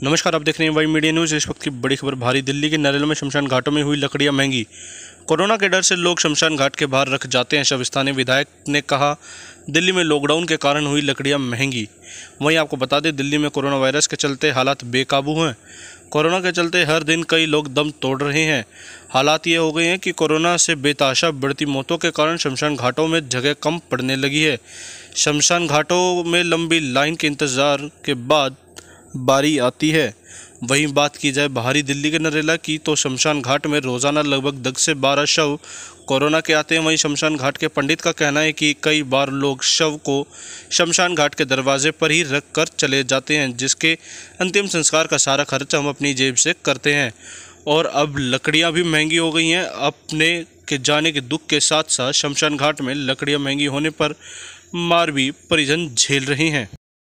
नमस्कार, आप देख रहे हैं वाई मीडिया न्यूज़। इस वक्त की बड़ी खबर। भारी दिल्ली के नरेला में शमशान घाटों में हुई लकड़ियां महंगी। कोरोना के डर से लोग शमशान घाट के बाहर रख जाते हैं शव। स्थानीय विधायक ने कहा, दिल्ली में लॉकडाउन के कारण हुई लकड़ियां महंगी। वहीं आपको बता दें, दिल्ली में कोरोना वायरस के चलते हालात बेकाबू हैं। कोरोना के चलते हर दिन कई लोग दम तोड़ रहे हैं। हालात ये हो गए हैं कि कोरोना से बेतहाशा बढ़ती मौतों के कारण शमशान घाटों में जगह कम पड़ने लगी है। शमशान घाटों में लंबी लाइन के इंतज़ार के बाद बारी आती है। वहीं बात की जाए बाहरी दिल्ली के नरेला की, तो शमशान घाट में रोज़ाना लगभग 10 से 12 शव कोरोना के आते हैं। वहीं शमशान घाट के पंडित का कहना है कि कई बार लोग शव को शमशान घाट के दरवाजे पर ही रख कर चले जाते हैं, जिसके अंतिम संस्कार का सारा खर्च हम अपनी जेब से करते हैं। और अब लकड़ियाँ भी महंगी हो गई हैं। अपने के जाने के दुख के साथ साथ शमशान घाट में लकड़ियाँ महंगी होने पर मार भी परिजन झेल रहे हैं।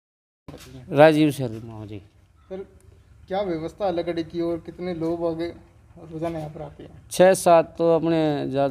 राजीव शर्मा जी। सर, क्या व्यवस्था है लकड़ी की और कितने लोग आगे रोजाना यहाँ पर आते हैं? 6-7 तो अपने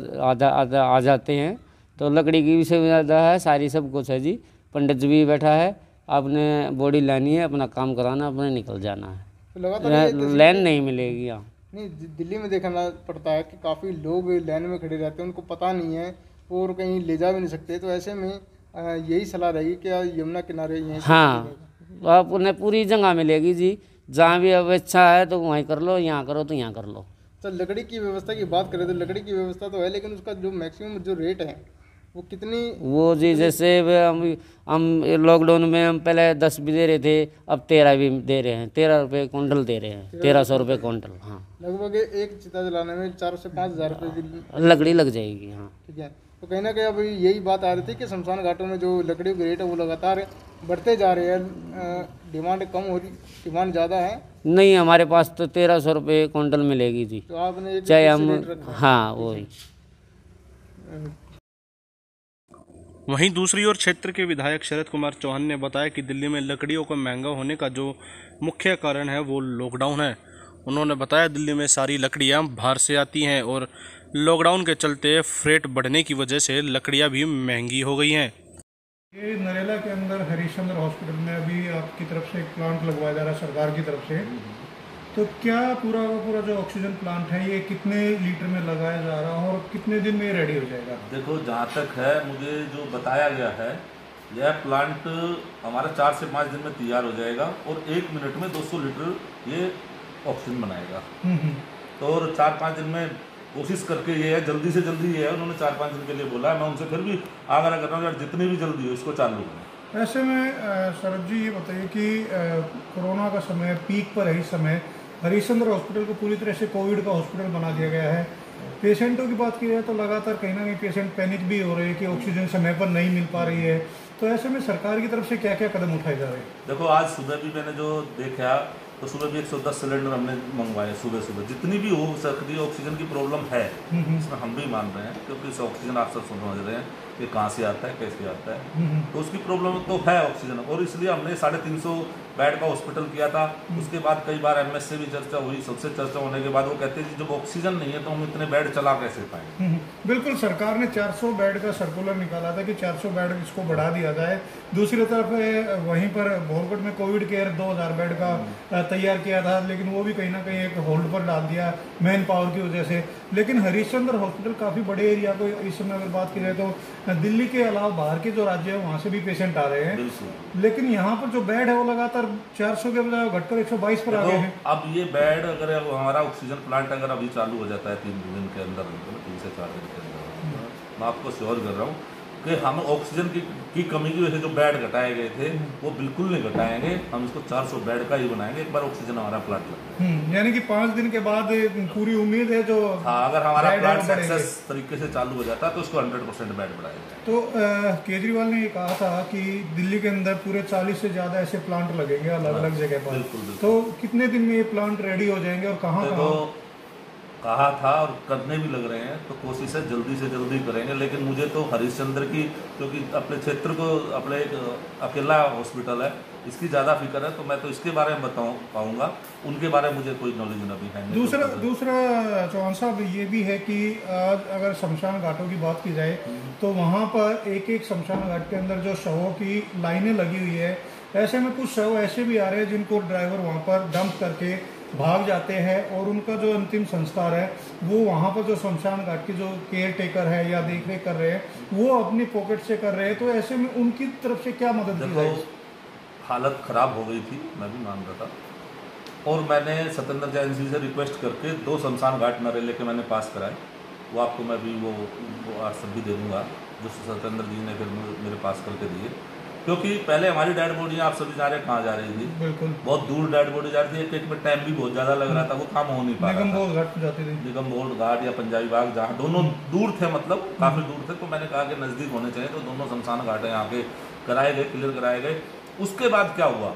आ जाते हैं। तो लकड़ी की भी सुविधा है, सारी सब कुछ है जी। पंडित जी भी बैठा है, आपने बॉडी लानी है, अपना काम कराना, अपने निकल जाना है। तो लगातार लाइन नहीं मिलेगी यहाँ। नहीं, दिल्ली में देखना पड़ता है कि काफ़ी लोग लाइन में खड़े रहते हैं, उनको पता नहीं है और कहीं ले जा भी नहीं सकते। तो ऐसे में यही सलाह रहेगी कि यमुना किनारे यहीं। हाँ, आपने पूरी जगह मिलेगी जी। जहाँ भी अब इच्छा है तो वहीं कर लो, यहाँ करो तो यहाँ कर लो। तो लकड़ी की व्यवस्था की बात करें तो लकड़ी की व्यवस्था तो है, लेकिन उसका जो मैक्सिमम जो रेट है वो कितनी? वो जी जैसे हम लॉकडाउन में हम पहले 10 भी दे रहे थे, अब 13 भी दे रहे हैं। 13 रुपये क्विंटल दे रहे हैं, 1300 रुपये क्विंटल। हाँ, लगभग एक चिता जलाने में 4 से 5 हज़ार रुपये की लकड़ी लग जाएगी। हाँ, ठीक है। तो कहीं ना कहीं अब यही बात आ रही थी कि शमशान घाटों में जो लकड़ियों के रेट है वो लगातार बढ़ते जा रहे हैं। डिमांड कम हो रही, डिमांड ज़्यादा है। नहीं, हमारे पास तो 1300 रुपये क्विंटल मिलेगी जी। तो आपने चाहे हम, हाँ वही। वहीं दूसरी ओर क्षेत्र के विधायक शरद कुमार चौहान ने बताया कि दिल्ली में लकड़ियों को महंगा होने का जो मुख्य कारण है वो लॉकडाउन है। उन्होंने बताया, दिल्ली में सारी लकड़ियां बाहर से आती हैं और लॉकडाउन के चलते फ्रेट बढ़ने की वजह से लकड़ियां भी महंगी हो गई हैं। ये नरेला के अंदर हरीशचंद्र हॉस्पिटल में अभी आपकी तरफ से एक प्लांट लगवाया जा रहा है सरकार की तरफ से। तो क्या पूरा का पूरा जो ऑक्सीजन प्लांट है ये कितने लीटर में लगाया जा रहा है और कितने दिन में ये रेडी हो जाएगा? देखो, जहाँ तक है मुझे जो बताया गया है, यह प्लांट हमारा 4 से 5 दिन में तैयार हो जाएगा और 1 मिनट में 200 लीटर ये ऑक्सीजन बनाएगा। तो और 4-5 दिन में कोशिश करके ये है, जल्दी से जल्दी ये है। उन्होंने 4-5 दिन के लिए बोला है। मैं उनसे फिर भी आग्रह कर रहा हूँ यार, जितनी भी जल्दी हो इसको चालू करें। ऐसे में शरद जी ये बताइए कि कोरोना का समय पीक पर है, इस समय हरीशचंद्र हॉस्पिटल को पूरी तरह से कोविड का हॉस्पिटल बना दिया गया है। पेशेंटों की बात की जाए तो लगातार कहीं ना कहीं पेशेंट पैनिक भी हो रहे हैं कि ऑक्सीजन समय पर नहीं मिल पा रही है। तो ऐसे में सरकार की तरफ से क्या क्या कदम उठाए जा रहे हैं? देखो, आज सुबह भी मैंने जो देखा तो सुबह भी 110 सिलेंडर हमने मंगवाए सुबह। जितनी भी हो सकती है ऑक्सीजन की प्रॉब्लम है, इसमें हम भी मान रहे हैं, क्योंकि इस ऑक्सीजन आप सब समझ रहे हैं कि कहाँ से आता है, कैसे आता है। तो उसकी प्रॉब्लम तो है ऑक्सीजन, और इसलिए हमने 350 बेड का हॉस्पिटल किया था। उसके बाद कई बार एमएस से भी चर्चा हुई। सबसे चर्चा होने के बाद वो कहते हैं जब ऑक्सीजन नहीं है तो हम इतने बेड चला कैसे पाएंगे। बिल्कुल, सरकार ने 400 बेड का सर्कुलर निकाला था कि 400 बेड इसको बढ़ा दिया जाए। दूसरी तरफ वहीं पर भोरकोट में कोविड केयर 2000 बेड का तैयार किया था, लेकिन वो भी कहीं ना कहीं एक होल्ड पर डाल दिया मैन पावर की वजह से। लेकिन हरीशचंद्र हॉस्पिटल काफ़ी बड़े एरिया को इस समय अगर बात की जाए तो दिल्ली के अलावा बाहर के जो राज्य है वहाँ से भी पेशेंट आ रहे हैं। लेकिन यहाँ पर जो बेड है वो लगातार 400 के बजाय घटकर 122 पर आ गए हैं। अब ये बेड अगर हमारा ऑक्सीजन प्लांट अगर अभी चालू हो जाता है 3 दिन के अंदर, 3 से 4 दिन के अंदर, मैं आपको श्योर कर रहा हूँ कि हम ऑक्सीजन की कमी की वजह से जो बेड घटाए गए थे वो बिल्कुल नहीं घटाएंगे। हम इसको 400 बेड का ही बनाएंगे एक बार ऑक्सीजन हमारा प्लांट लगे। यानी कि 5 दिन के बाद पूरी उम्मीद है जो, हाँ, अगर हमारा प्लांट सक्सेस तरीके से चालू हो जाता है तो इसको 100% बेड बढ़ाएंगे। तो केजरीवाल ने ये कहा था कि दिल्ली के अंदर पूरे 40 से ज़्यादा ऐसे प्लांट लगेंगे अलग अलग जगह पर। तो कितने दिन में ये प्लांट रेडी हो जाएंगे और कहाँ कहा था और करने भी लग रहे हैं, तो कोशिश है जल्दी से जल्दी करेंगे। लेकिन मुझे तो हरीशचंद्र की, क्योंकि अपने क्षेत्र को अपने एक अकेला हॉस्पिटल है, इसकी ज़्यादा फिक्र है, तो मैं तो इसके बारे में बताऊँ पाऊँगा। उनके बारे में मुझे कोई नॉलेज अभी है नहीं। दूसरा चौहान साहब ये भी है कि आज अगर शमशान घाटों की बात की जाए तो वहाँ पर एक शमशान घाट के अंदर जो शवों की लाइनें लगी हुई है ऐसे में कुछ शव ऐसे भी आ रहे हैं जिनको ड्राइवर वहाँ पर डंप करके भाग जाते हैं और उनका जो अंतिम संस्कार है वो वहाँ पर जो शमशान घाट की जो केयर टेकर है या देख रेख कर रहे हैं वो अपनी पॉकेट से कर रहे हैं। तो ऐसे में उनकी तरफ से क्या मदद की जाए? हालत ख़राब हो गई थी, मैं भी मान रहा था, और मैंने सत्येंद्र जैन जी से रिक्वेस्ट करके 2 शमशान घाट नरेले के मैंने पास कराए। वो आपको मैं भी वो व्हाट्सएप भी दे दूँगा जो सत्येंद्र जी ने फिर मेरे पास करके दिए, क्योंकि पहले हमारी डेड बॉडी आप सभी जा रहे कहाँ जा रही थी, बिल्कुल बहुत दूर डेड बॉडी जा रही थी। एक में टाइम भी बहुत ज़्यादा लग रहा था, वो काम हो नहीं पा रहा था। निगम घाट पे जाती थी, निगम घाट या पंजाबी बाग, जहाँ दोनों दूर थे, मतलब काफ़ी दूर थे। तो मैंने कहा कि नज़दीक होने चाहिए, तो दोनों शमशान घाट यहाँ के कराए गए, क्लियर कराए गए। उसके बाद क्या हुआ,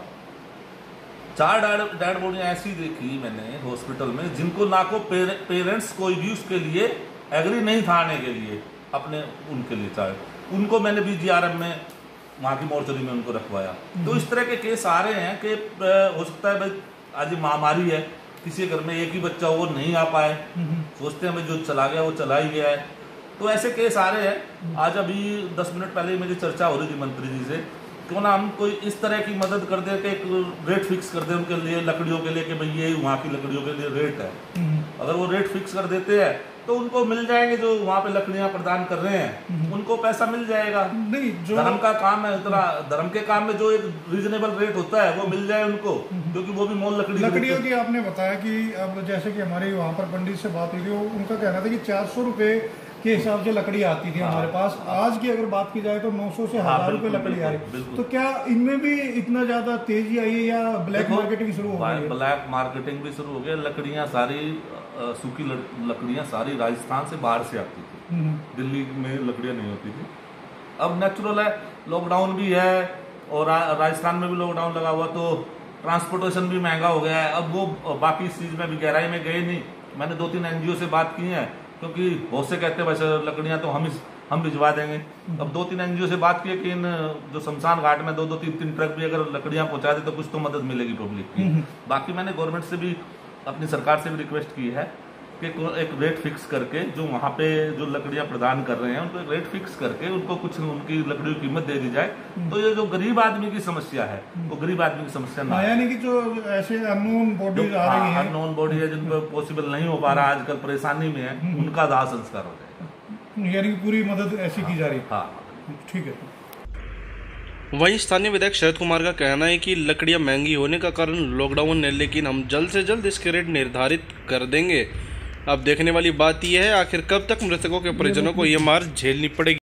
4 डेड बॉडियाँ ऐसी देखी मैंने हॉस्पिटल में जिनको ना को पेरेंट्स कोई भी उसके लिए एग्री नहीं था आने के लिए, अपने उनके लिए चाहे उनको मैंने BGRM में वहाँ की मोर्चरी में उनको रखवाया। तो इस तरह के केस आ रहे हैं कि हो सकता है भाई आज महामारी है, किसी घर में एक ही बच्चा हो वो नहीं आ पाए, सोचते हैं भाई जो चला गया वो चला ही गया है। तो ऐसे केस आ रहे हैं। आज अभी 10 मिनट पहले मेरी चर्चा हो रही थी मंत्री जी से, क्यों ना हम कोई इस तरह की मदद कर दे कि एक रेट फिक्स कर दे उनके लिए, लकड़ियों के लिए, कि भाई ये वहाँ की लकड़ियों के लिए रेट है। अगर वो रेट फिक्स कर देते हैं तो उनको मिल जाएंगे, जो वहाँ पे लकड़ियाँ प्रदान कर रहे हैं उनको पैसा मिल जाएगा। नहीं, जो धर्म का काम है, उतना धर्म के काम में जो एक रीजनेबल रेट होता है वो मिल जाए उनको, क्योंकि वो भी मोल लकड़ियों की आपने बताया कि अब जैसे कि हमारे वहाँ पर पंडित से बात हुई थी, उनका कहना था कि 400 रुपये के हिसाब से लकड़ी आती थी हमारे पास। आज की अगर बात की जाए तो 900 से 1000 रुपये लकड़ी आ रही। तो क्या इनमें भी इतना ज्यादा तेजी आई है या ब्लैक मार्केटिंग शुरू हो गई है? ब्लैक मार्केटिंग भी शुरू हो गया। लकड़ियाँ सारी सूखी लकड़ियाँ सारी राजस्थान से बाहर से आती थी, दिल्ली में लकड़ियाँ नहीं होती थी। अब नेचुरल है, लॉकडाउन भी है और राजस्थान में भी लॉकडाउन लगा हुआ, तो ट्रांसपोर्टेशन भी महंगा हो गया है। अब वो बाकी इस चीज़ में भी गहराई में गए नहीं। मैंने 2-3 NGO से बात की है, क्योंकि बहुत से कहते हैं वैसे लकड़ियाँ तो हम भिजवा देंगे। अब 2-3 NGO से बात की है कि इन जो शमशान घाट में 2-2, 3-3 ट्रक भी अगर लकड़ियाँ पहुँचा दे तो कुछ तो मदद मिलेगी पब्लिक की। बाकी मैंने गवर्नमेंट से भी, अपनी सरकार से भी रिक्वेस्ट की है कि एक रेट फिक्स करके जो वहाँ पे जो लकड़ियाँ प्रदान कर रहे हैं उनको एक रेट फिक्स करके उनको कुछ उनकी लकड़ियों की कीमत दे दी जाए, तो ये जो गरीब आदमी की समस्या है वो गरीब आदमी की समस्या ना, यानी कि जो ऐसे अननोन बॉडीज आ रही हैं, अननोन बॉडी है जिनको पॉसिबल नहीं हो पा रहा, आजकल परेशानी में है, उनका दाह संस्कार हो जाएगा। यानी कि पूरी मदद ऐसी की जा रही है। हाँ, ठीक है। वहीं स्थानीय विधायक शरद कुमार का कहना है कि लकड़ियां महंगी होने का कारण लॉकडाउन है, लेकिन हम जल्द से जल्द इसके रेट निर्धारित कर देंगे। अब देखने वाली बात यह है आखिर कब तक मृतकों के परिजनों को ये मार झेलनी पड़ेगी।